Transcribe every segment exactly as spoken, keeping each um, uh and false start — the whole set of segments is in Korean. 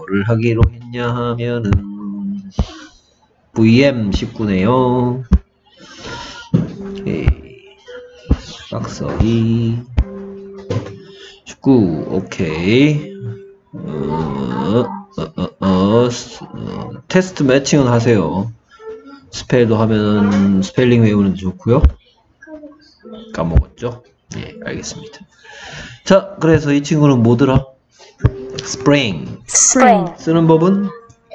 뭐를 하기로 했냐 하면은 브이엠 십구네요. 오케이. 싹서기 십구. 오케이. 어, 어, 어, 어, 어, 테스트 매칭은 하세요. 스펠도 하면은 스펠링 외우는 데 좋고요. 까먹었죠? 예, 알겠습니다. 자, 그래서 이 친구는 뭐더라? spring. spring. 쓰는 법은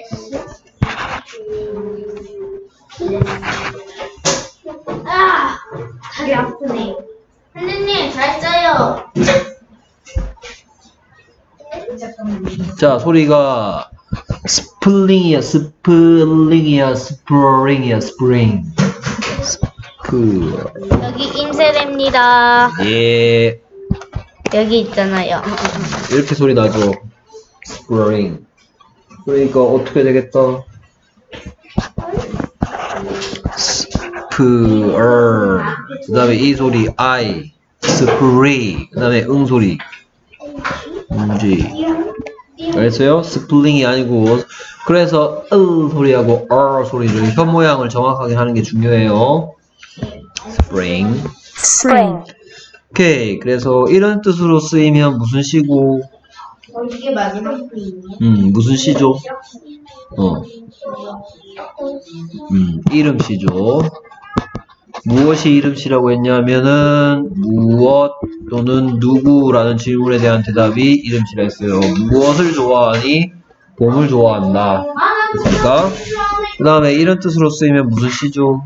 아, 다리 아프네. 선생님, 잘 써요. 자, 소리가 스플링이야, 스플링이야, 스프링이야, 스프링. 스프. 여기 임세례입니다. 예. 여기 있잖아요. 이렇게 소리 나죠? 스프링. 그러니까 어떻게 되겠다? 스프, 어. 그 다음에 이 소리, I. 스프리. 그 다음에 응 소리. 문지. 알겠어요? 스플링이 아니고, 그래서 으 소리하고 어 소리를 혀 모양을 정확하게 하는 게 중요해요. spring. spring. 오케이. 그래서 이런 뜻으로 쓰이면 무슨 시고? 어, 이게 마지막 시이네. 음, 무슨 시죠? 어. 음, 이름시죠. 무엇이 이름시라고 했냐면은 무엇 또는 누구라는 질문에 대한 대답이 이름시라 했어요. 무엇을 좋아하니? 봄을 좋아한다. 됐습니까? 그 다음에 이런 뜻으로 쓰이면 무슨 시죠?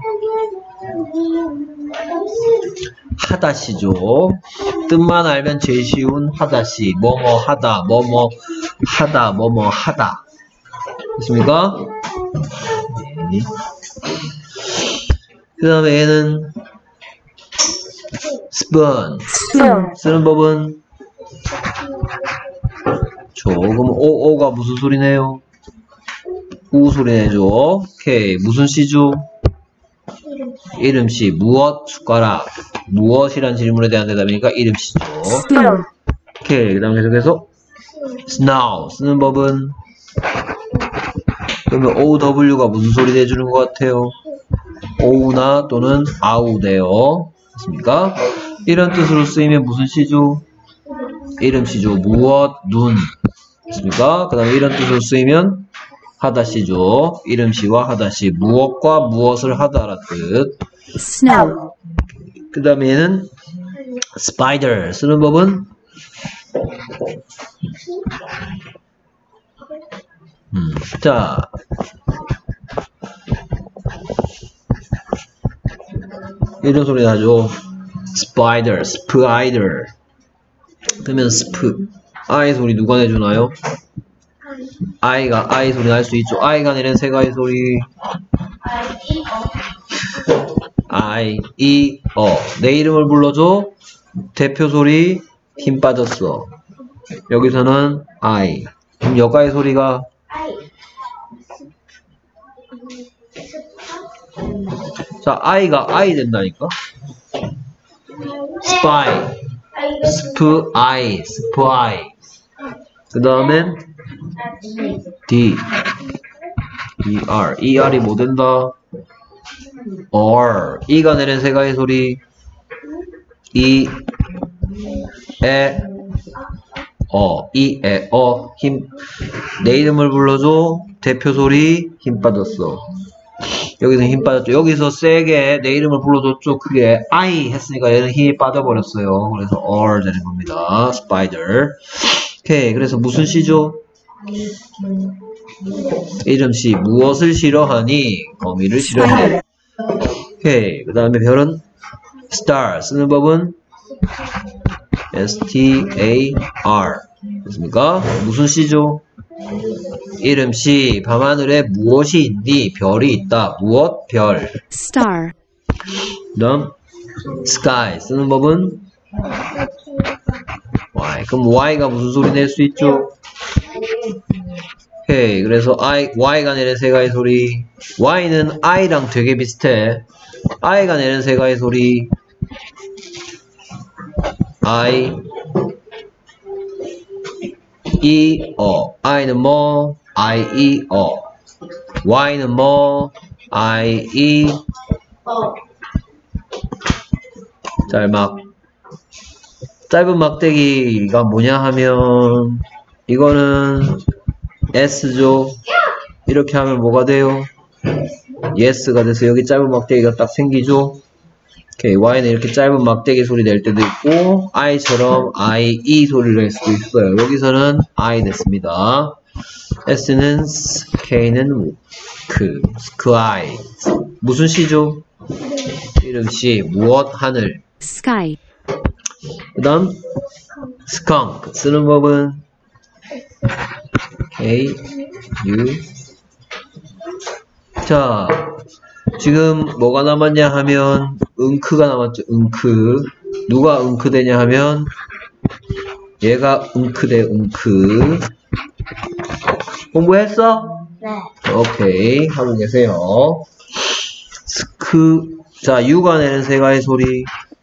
하다시죠. 뜻만 알면 제일 쉬운 하다시. 뭐뭐 하다, 뭐뭐 하다, 뭐뭐 하다. 됐습니까? 네. 그 다음에 얘는 spoon. 쓰는 법은 저 그럼 오, 오가 무슨 소리네요? 우 소리 내죠. 오케이. 무슨 시죠? 이름시. 무엇? 숟가락. 무엇이란 질문에 대한 대답이니까 이름시죠. 오케이. 그 다음 계속해서 snow. 쓰는 법은 그러면 오더블유가 무슨 소리 내주는 것 같아요? 오우나 또는 아우 돼요. 됐습니까? 이런 뜻으로 쓰이면 무슨 시죠? 이름시죠. 무엇, 눈. 됐습니까? 그 다음에 이런 뜻으로 쓰이면 하다시죠. 이름시와 하다시. 무엇과 무엇을 하다라 뜻. snow. 그 다음에 얘는 spider. 쓰는 법은 음, 자. 이런 소리 나죠. spider, spider. 그러면 sp, I 소리 누가 내주나요? I가 I 소리 날 수 있죠. I가 내는 세 가지 소리. I, E, 어. 내 이름을 불러줘. 대표 소리 힘 빠졌어. 여기서는 I. 그럼 여가의 소리가 자, I가 I 된다니까? spy, spy, spy. 그 다음엔 D, ER, ER이 뭐 된다? R, E가 내는 세 가지 소리. E, 에, 어, 이, 에, 어, 힘. 내 이름을 불러줘. 대표 소리 힘 빠졌어. 여기서 힘 빠졌죠. 여기서 세게 내 이름을 불러줬죠. 크게 I 했으니까 얘는 힘이 빠져버렸어요. 그래서 R 되는 겁니다. spider. 오케이. 그래서 무슨 시죠? 이름시. 무엇을 싫어하니? 거미를 싫어해. 오케이. 그 다음에 별은 star. 쓰는 법은 S T A R. 됐습니까? 무슨 시죠? 이름시. 밤하늘에 무엇이 있니? 별이 있다. 무엇? 별. star. 그 다음 sky. 쓰는 법은 Y. 그럼 Y가 무슨 소리 낼 수 있죠? 오케이. 그래서 I, Y가 내는 세 가지 소리. Y는 I랑 되게 비슷해. I가 내는 세 가지 소리. I, 이, 어. I는 뭐? I, E, 어. Y는 뭐? I, E, 어. 짤막. 짧은 막대기가 뭐냐 하면, 이거는 S죠. 이렇게 하면 뭐가 돼요? Yes가 돼서 여기 짧은 막대기가 딱 생기죠. 오케이. Y는 이렇게 짧은 막대기 소리 낼 때도 있고, I처럼 I, E 소리를 낼 수도 있어요. 여기서는 I 됐습니다. S는 S, K는 그, sky. 무슨 시죠? 이름 시, 무엇, 하늘. sky, 그 다음, skunk. 쓰는 법은 K, U. 자, 지금 뭐가 남았냐 하면, 응크가 남았죠. 응크. 누가 응크 되냐 하면, 얘가 응크 대 응크. 공부했어? 네. 오케이. 하고 계세요. 스크. 자, U가 내는 세 가지 소리.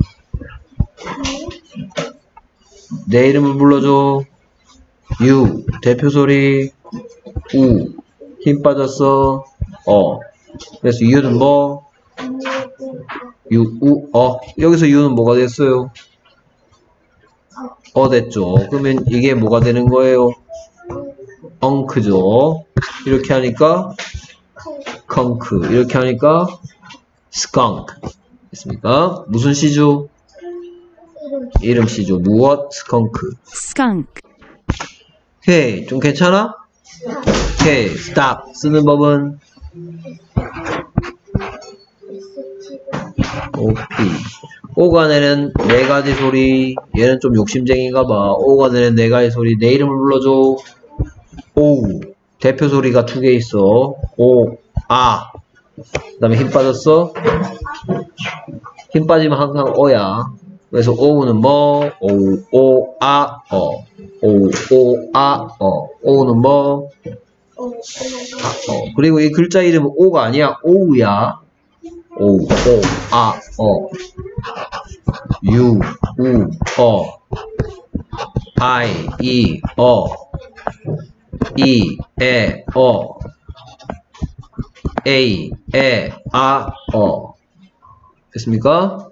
내 이름을 불러줘. U. 대표 소리. 우. 힘 빠졌어. 어. 그래서 U는 뭐? U, 우, 어. 여기서 U는 뭐가 됐어요? 어 됐죠. 그러면 이게 뭐가 되는 거예요? 엉크죠. 이렇게 하니까 컨크. 이렇게 하니까 skunk. 됐습니까? 무슨 시죠? 이름 시죠. 무엇? 스컹크. skunk, 오케이. 좀 괜찮아? 오케이. stop. 쓰는 법은 오케이. O가 내는 네 가지 소리. 얘는 좀 욕심쟁이인가 봐. O가 내는 네 가지 소리. 내 이름을 불러줘. O. 대표 소리가 두 개 있어. O, 아. 그 다음에 힘 빠졌어. 힘 빠지면 항상 어야. 그래서 O는 뭐? O, O, 아, 어. O, O, 아, 어. O는 뭐? 아, 어. 그리고 이 글자 이름은 O가 아니야. O야. O, O, 아, 어. U, 우, 어. I, E, 어. E, 에, 어. A, 에, 아, 어. 됐습니까?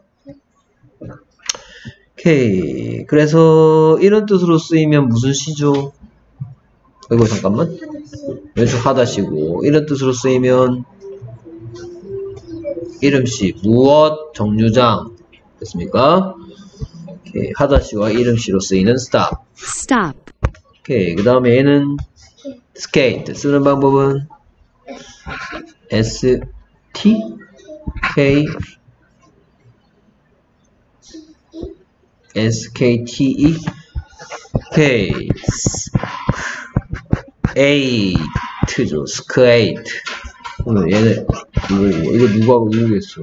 오케이. 그래서 이런 뜻으로 쓰이면 무슨 시죠? 이거 잠깐만. 왼쪽 하다시고 이런 뜻으로 쓰이면 이름시 무엇 정류장 됐습니까? 오케이. 하다시와 이름시로 쓰이는 stop. stop, 오케이. 그 다음에 얘는 skate 쓰는 방법은 S, T, K, S, K, T, E. 오케이. 에이트죠. skate. 오늘 얘네 이거 이거 누가 모르겠어.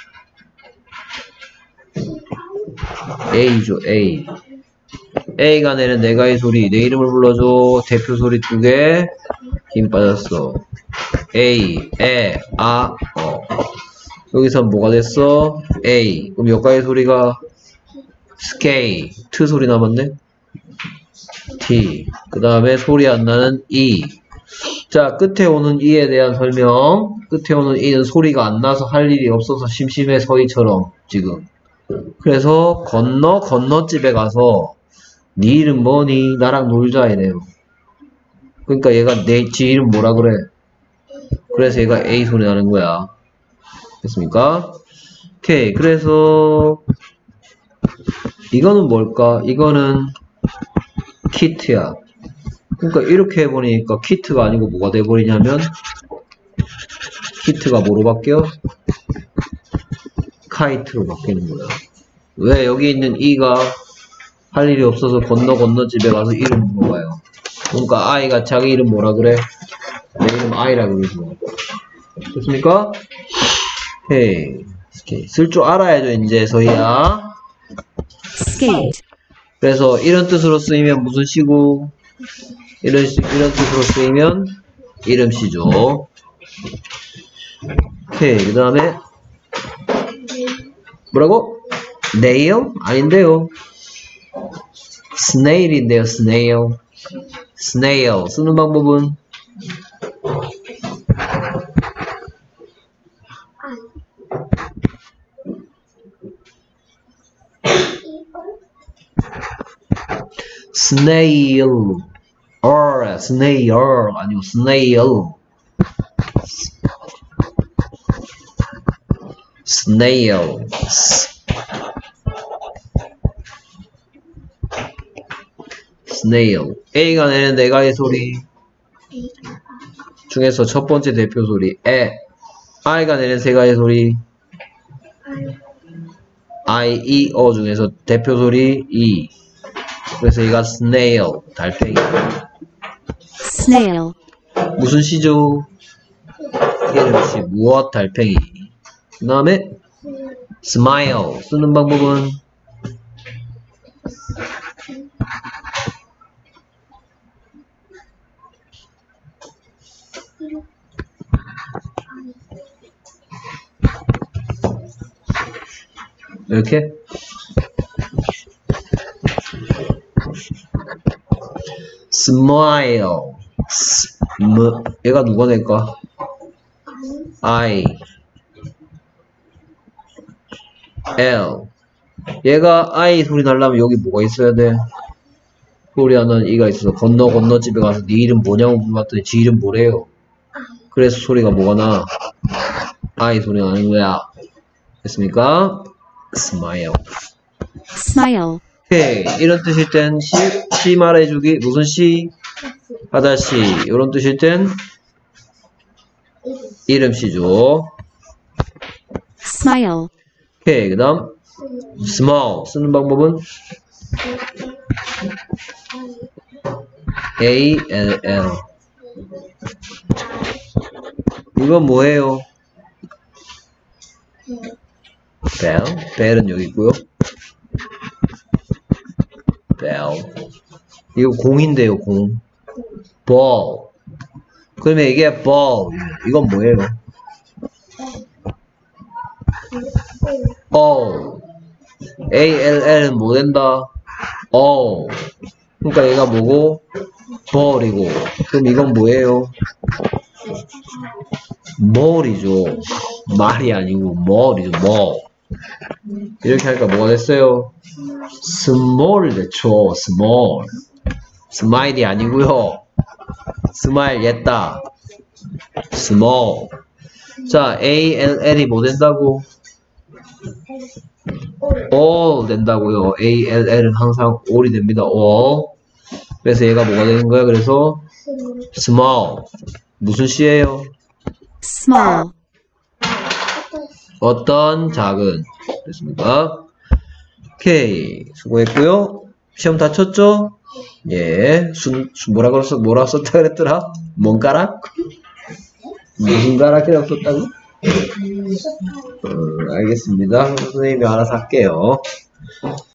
A죠. A. A가 내는 네 가지 소리. 내 이름을 불러줘. 대표 소리 두 개. 힘 빠졌어. A, 에, 아, 어. 여기서 뭐가 됐어? A. 그럼 몇 가지 소리가? skate 소리 남았네. T. 그 다음에 소리 안 나는 E. 자, 끝에 오는 E에 대한 설명. 끝에 오는 E는 소리가 안 나서 할 일이 없어서 심심해 서희처럼 지금. 그래서 건너 건너집에 가서 네 이름 뭐니? 나랑 놀자 이래요. 그러니까 얘가 내 지 이름 뭐라 그래? 그래서 얘가 A 소리 나는 거야. 됐습니까? 오케이. 그래서 이거는 뭘까? 이거는 키트야. 그러니까 이렇게 해보니까 키트가 아니고 뭐가 돼버리냐면 키트가 뭐로 바뀌어? 카이트로 바뀌는 거야. 왜? 여기 있는 E가 할 일이 없어서 건너 건너 집에 가서 이름 물어봐요. 그러니까 I가 자기 이름 뭐라 그래? 내 이름 I라 그러죠. 됐습니까? 오케이. 쓸 줄 알아야죠, 이제 서희야. skate, 그래서 이런 뜻으로 쓰이면 무슨 시고? 이런, 시, 이런 뜻으로 쓰이면 이름시죠. 오케이. 그 다음에 뭐라고? nail? 아닌데요. snail인데요, snail. snail 쓰는 방법은 snail or snail 아니고 snail snail snail A가 내는 네 가지 소리 중에서 첫 번째 대표 소리 에 I가 내는 세 가지 소리 I, E, O 중에서 대표 소리 E 그래서 얘가 snail 달팽이 snail, 무슨 시죠? 이름시 무엇 달팽이 그 다음에 smile 쓰는 방법은 이렇게 smile sm 얘가 누가 될까? I L 얘가 I 소리 나려면 여기 뭐가 있어야 돼? 소리 하나는 이가 있어서 건너 건너 집에 가서 네 이름 뭐냐고 물어봤더니 지 이름 뭐래요? 그래서 소리가 뭐가 나? I 소리 나는 거야. 됐습니까? smile smile, 오케이 이런 뜻일 땐 시, 시 말해주기 무슨 시? 하다시 이런 뜻일 땐 이름시죠. smile, 오케이 그 다음 small 쓰는 방법은 A, L, L 이건 뭐예요? bell, bell은 여기 있고요. bell 이거 공인데요 공 ball 그러면 이게 ball 이건 뭐예요? O A, L, L은 뭐 된다? O 그러니까 얘가 뭐고? ball이고 그럼 이건 뭐예요? mall이죠 말이 아니고 mall이죠 mall 이렇게 하니까 뭐가 됐어요? small 됐죠 small smile이 아니고요 smile 옛다 small 자 A, L, L이 뭐 된다고? all 된다고요 A, L, L은 항상 all이 됩니다 all 그래서 얘가 뭐가 되는 거야? 그래서 small 무슨 시예요? small, 어떤 작은 됐습니까? 오케이 수고했고요 시험 다 쳤죠? 예 순, 순 뭐라 그랬어 뭐라 썼다 그랬더라? 뭔 가락? 무슨 가락이라고 썼다고? 어, 알겠습니다 선생님이 알아서 할게요